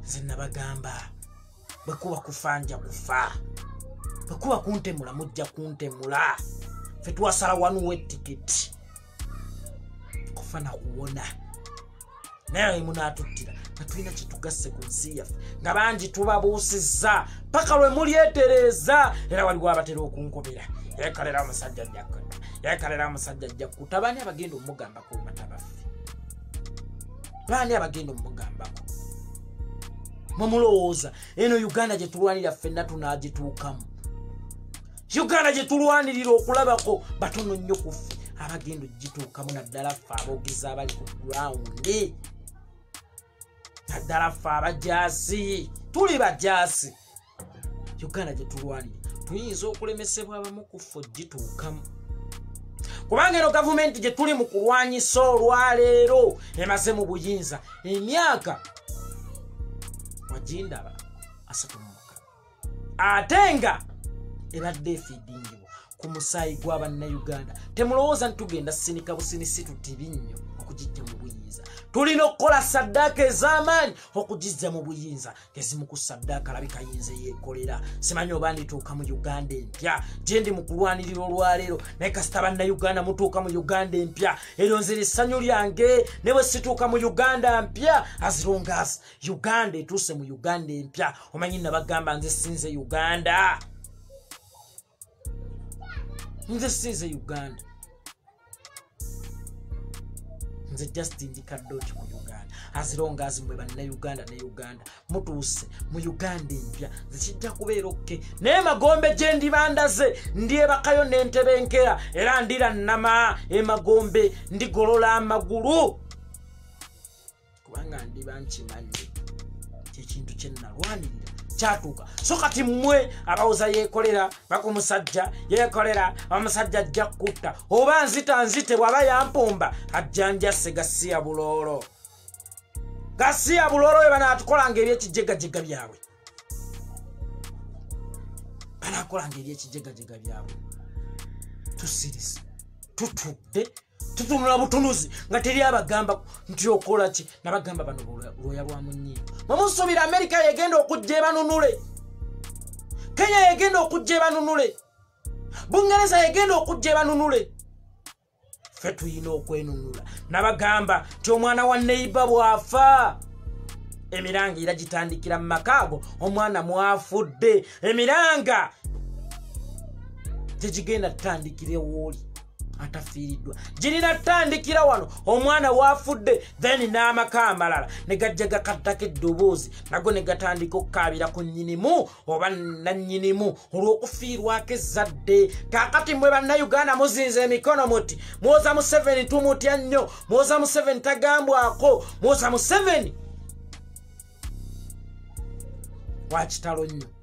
zenna bagamba bwekuba kufanja kufa bwekuba kuntemula mujja kuntemula fe twasala wanu wetiketi kufana kuwona naye munatuttira natulina kitugasse ku nsi yaffe nga bangi tubabuusizza paka lwe mulyetereza era waliwo abatera okunkobera yekalera omusajja jjakkuta yekalera omusajja jjakkuta baani abagenda omugambako matabaffe baani abagenda omugambako mumulowooza eno Uganda gye tulwanira ffenna tunaagituukamu Uganda gye tulwanirira okulabako batono nnyo ku ffe abagenda ogituukamu naddala ffe aboogezi abali ku gurawundi naddala ffe abajaasi tuli bajaasi Uganda gye tulwanira tuyinza okulemesebwa abamu ku ffe ogituukamu kubanga eno gavumenti gye tuli mu kulwanyisa olwaleero emaze mu buyinza emyaka wagindaba 36 ate nga ebadde efeedingibwa ku musaayi gw'abannayuganda temulowooza ntitugenda sinika businisi tutibi nnyo okugijja mu buyinza tulina okukola saddaaka ez'amaanyi okugijja mu buyinza ezimu ku saddaaka alabika yinza yeekolera simanyi oba ndituuka mu Uganda empya gye ndi mu kulwanirira olwaleero naye kasita bannayuganda mutuuka mu Uganda empya eryo nzira essanyu lyange ne bwe situuka mu Uganda mpya as long as Uganda etuuse mu Uganda empya omanyi nabagamba nze sinze Uganda nze sinze Uganda nze Justin Kadoti ku Uganda as long as mwe bannayuganda ne Uganda mutuuse mu Uganda empya zikijja kubeera okke naye Magombe gye ndibandaze ndyebakayo n'entebenkera era ndira nnama emagombe ndigolola amagulu kubanga ndiba nkimanyi kyekintu kye nnalwanirira kyatuuka so kati mmwe abawuza yeekolera bakumusajja yeekolera omusajja ajja kutta oba nzite bw'aba yampumba ajjanjase gasiya buloolo we banaatukolanga ebyekijegajega byabwe banaakolanga ebyekijegajega byabwe tusirisi tutudde tutunula butunuzi nga teri abagamba nti okola ki nabagamba bano lwoya lwa munyiigo mumusuubira Amerika yegenda okujja ebanunule Kenya yegenda okujja ebanunule Bungereza yegenda okujja ebanunule ffe tuyina okwenunula nabagamba nti omwana wa neiba bw'afa emiranga era gitandikira mu makaago omwana mwafudde emiranga tegigenda tutandikira ewooli atafiiriddwa girina tutandikira wano omwana wafudde then n'amaka amalala ne gajja gakattako eddoboozi nago ne gatandika okukaabira ku nnyinimu oba nannyinimu olw'okufiirwako ezzadde kaakati mmwe bannayuganda muzinze emikono muti mwoza Museveni tumutya nnyo mwoza Museveni tagambwako mwoza Museveni wakitalo nnyo